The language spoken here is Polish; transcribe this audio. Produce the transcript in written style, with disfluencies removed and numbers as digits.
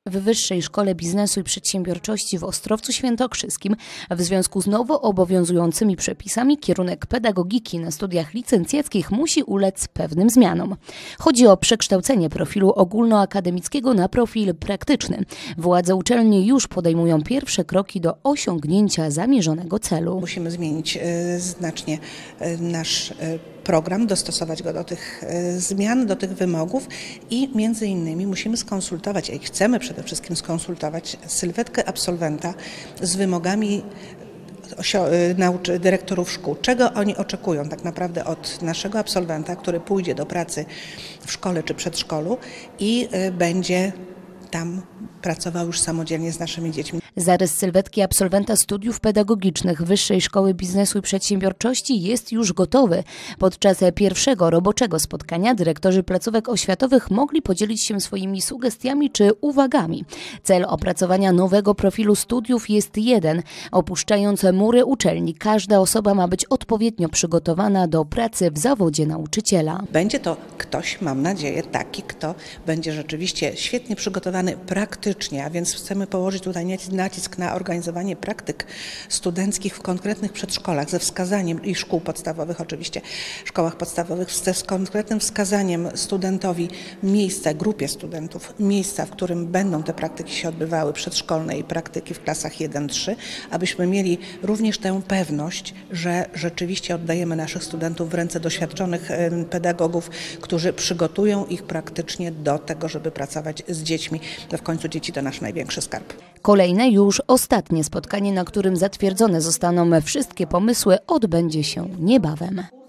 W Wyższej Szkole Biznesu i Przedsiębiorczości w Ostrowcu Świętokrzyskim w związku z nowo obowiązującymi przepisami kierunek pedagogiki na studiach licencjackich musi ulec pewnym zmianom. Chodzi o przekształcenie profilu ogólnoakademickiego na profil praktyczny. Władze uczelni już podejmują pierwsze kroki do osiągnięcia zamierzonego celu. Musimy zmienić znacznie nasz program, dostosować go do tych zmian, do tych wymogów i między innymi musimy skonsultować, i chcemy przede wszystkim skonsultować sylwetkę absolwenta z wymogami dyrektorów szkół. Czego oni oczekują tak naprawdę od naszego absolwenta, który pójdzie do pracy w szkole czy przedszkolu i będzie tam pracował już samodzielnie z naszymi dziećmi. Zarys sylwetki absolwenta studiów pedagogicznych Wyższej Szkoły Biznesu i Przedsiębiorczości jest już gotowy. Podczas pierwszego roboczego spotkania dyrektorzy placówek oświatowych mogli podzielić się swoimi sugestiami czy uwagami. Cel opracowania nowego profilu studiów jest jeden. Opuszczając mury uczelni, każda osoba ma być odpowiednio przygotowana do pracy w zawodzie nauczyciela. Będzie to ktoś, mam nadzieję, taki, kto będzie rzeczywiście świetnie przygotowany praktycznie, a więc chcemy położyć tutaj nacisk na organizowanie praktyk studenckich w konkretnych przedszkolach ze wskazaniem i szkół podstawowych oczywiście, szkołach podstawowych z konkretnym wskazaniem studentowi miejsca, grupie studentów, miejsca, w którym będą te praktyki się odbywały, przedszkolne i praktyki w klasach 1-3, abyśmy mieli również tę pewność, że rzeczywiście oddajemy naszych studentów w ręce doświadczonych pedagogów, którzy przygotują ich praktycznie do tego, żeby pracować z dziećmi. W końcu dzieci to nasz największy skarb. Kolejne, już ostatnie spotkanie, na którym zatwierdzone zostaną wszystkie pomysły, odbędzie się niebawem.